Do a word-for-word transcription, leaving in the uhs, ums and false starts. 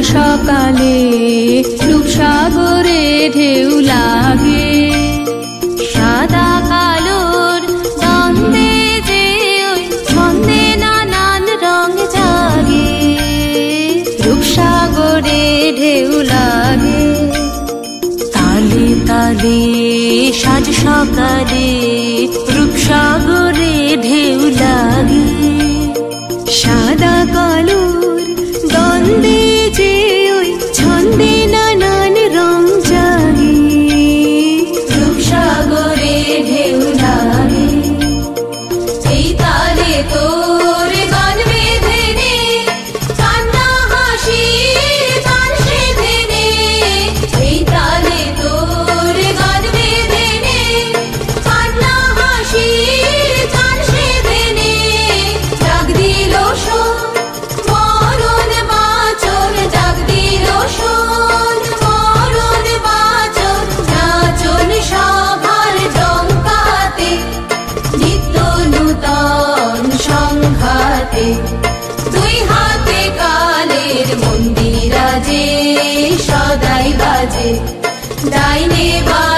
সকালে রূপসাগরে ঢেউ লাগে, সাদা কালোর দ্বন্দ্বে যে ওই ছন্দে নানান রং জাগে। রূপসাগরে ঢেউ লাগে, তালে তালে সাজ সকালে রূপসাগরে ঢেউ লাগে, সাদা কালোর দ্বন্দ্বে যে ওই ছন্দে নানান রং জাগে। রূপসাগরে ঢেউ লাগে, এই তালে তোর গান বেঁধে নে, কান্না হাসি গান সেধে নে। এই তালে তোর গান বেঁধে নে, কান্না হাসি গান সেধে নে। ডাক দিল শোন মরণ বাঁচন, ডাক দিল শোন মরণ বাঁচন। নাচন সভার ডঙ্কাতে, নিত্য নূতন সংঘাতে, দুই হাতে কালের মন্দিরাজে সদাই বাজে ডাইনে বা